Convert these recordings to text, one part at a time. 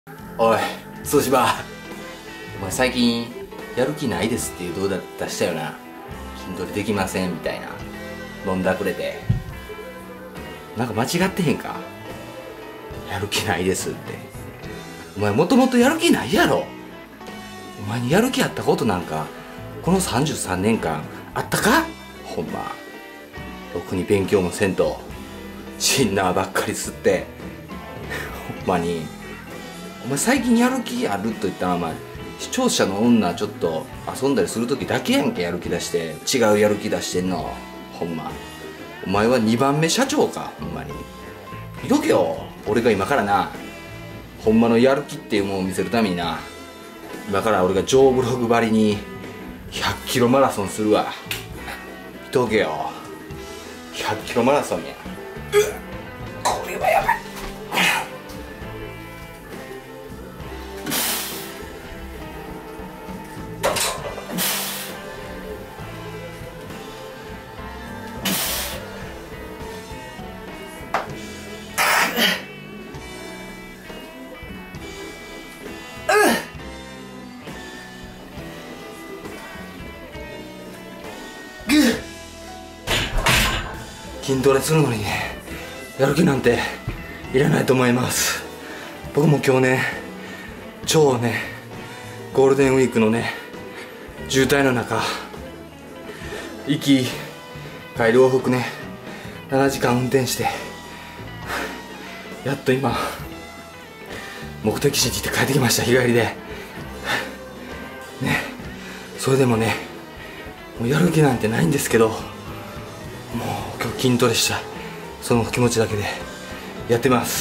おい、そうしば、お前最近やる気ないですっていう動画出したよな。筋トレできませんみたいな。飲んだくれて。なんか間違ってへんか？やる気ないですって。お前もともとやる気ないやろ。お前にやる気あったことなんかこの33年間あったか？ほんまろくに勉強もせんとシンナーばっかり吸ってほんまに。お前最近やる気あると言ったらお前視聴者の女ちょっと遊んだりする時だけやんけ。やる気出して違うやる気出してんの。ほんまお前は2番目社長か。ほんまに見とけよ。俺が今からなほんまのやる気っていうものを見せるためにな、今から俺がジョーブログばりに100キロマラソンするわ。見とけよ。100キロマラソンや。これはやばい。筋トレするのにね、やる気なんていらないと思います。僕も今日ね、超ねゴールデンウィークのね渋滞の中行き帰り往復ね7時間運転してやっと今目的地に行って帰ってきました。日帰りでね。それでもねもうやる気なんてないんですけど、もう今日筋トレしたその気持ちだけでやってます。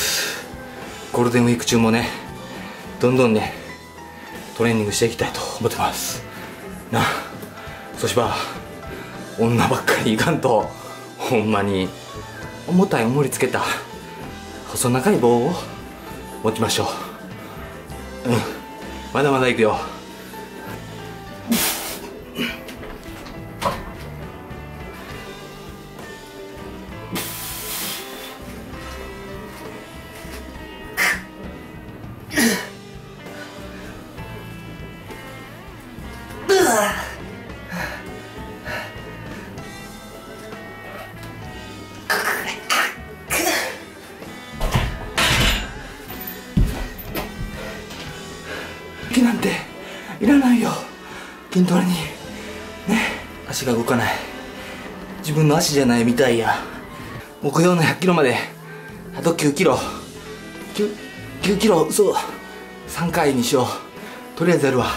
ゴールデンウィーク中もねどんどんねトレーニングしていきたいと思ってますな。そしば女ばっかりいかんと、ほんまに重たい重りつけた細長い棒を持ちましょう。まだまだいくよ。気なんていらないよ。筋トレにね、足が動かない、自分の足じゃないみたいや。目標の100キロまであと9キロ9キロ、そう3回にしよう。とりあえずやるわ。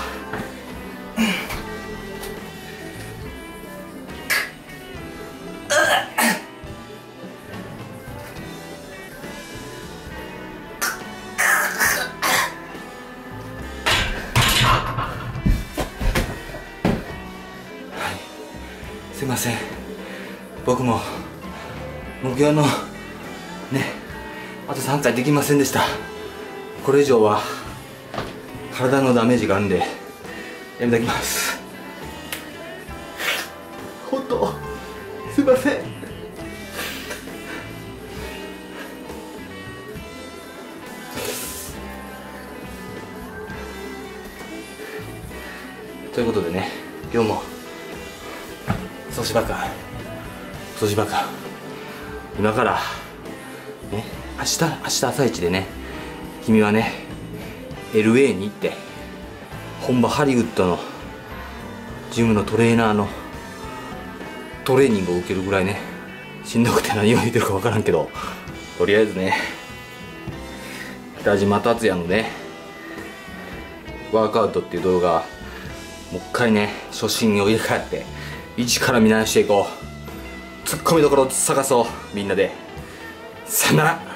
すいません、僕も目標のねあと3回できませんでした。これ以上は体のダメージがあるんでやめてきます。本当すいません。ということでね、今日もそうしばか今からね明日朝一でね、君はね LA に行って本場ハリウッドのジムのトレーナーのトレーニングを受けるぐらいねしんどくて何を言ってるか分からんけど、とりあえずね北島達也のねワークアウトっていう動画もう一回ね初心を入れ替えて一から見直していこう。ツッコミどころを探そうみんなで。さよなら。